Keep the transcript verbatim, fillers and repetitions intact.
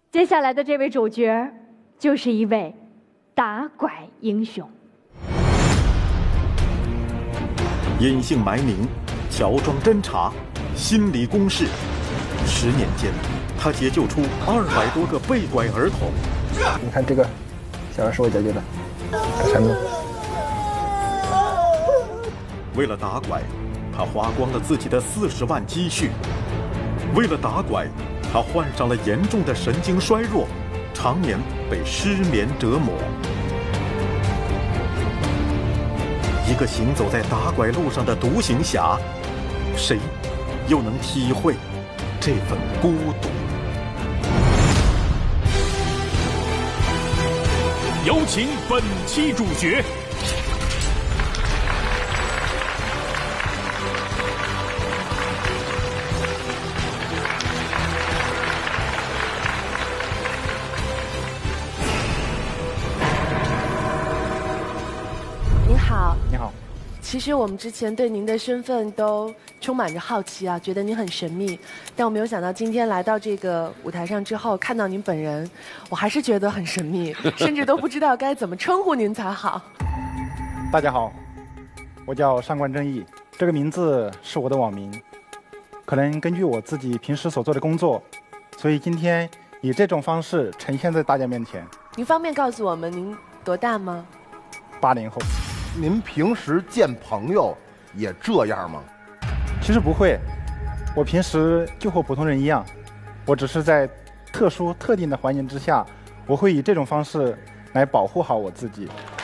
接下来的这位主角，就是一位打拐英雄。 隐姓埋名，乔装侦查，心理攻势。十年间，他解救出二百多个被拐儿童。 你看这个，小孩是我解决的，这产品。 为了打拐，他花光了自己的四十万积蓄。为了打拐，他患上了严重的神经衰弱，常年被失眠折磨。一个行走在打拐路上的独行侠，谁又能体会这份孤独？ 有请本期主角。 您好。 你好。 其实我们之前对您的身份都充满着好奇啊，觉得您很神秘，但我没有想到今天来到这个舞台上之后，看到您本人，我还是觉得很神秘，甚至都不知道该怎么称呼您才好。 大家好，我叫上官正义，这个名字是我的网名，可能根据我自己平时所做的工作，所以今天以这种方式呈现在大家面前。 您方便告诉我们您多大吗？ 八零后。 您平时见朋友也这样吗？ 其实不会，我平时就和普通人一样，我只是在特殊特定的环境之下，我会以这种方式来保护好我自己。